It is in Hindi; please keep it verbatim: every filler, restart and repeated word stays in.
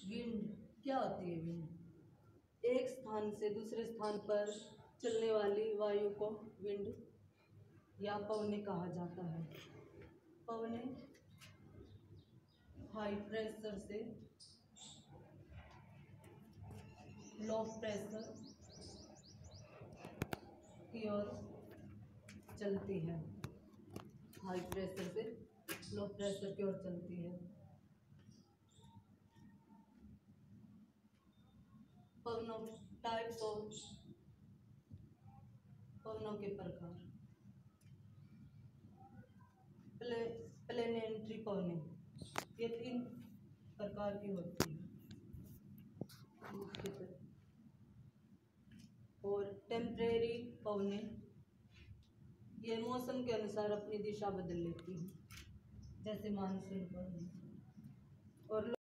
विंड क्या होती है? विंड एक स्थान से दूसरे स्थान पर चलने वाली वायु को विंड या पवने कहा जाता है। पवने हाई प्रेशर से लो प्रेशर की ओर चलती है। हाई प्रेशर से लो प्रेशर की ओर चलती है। पवनों टाइप्स ऑफ पवनों के प्रकार। प्ले प्लेनेटरी पवने ये तीन प्रकार की होती है। और टेम्परेरी पवने ये मौसम के अनुसार अपनी दिशा बदल लेती है, जैसे मानसून पवने। और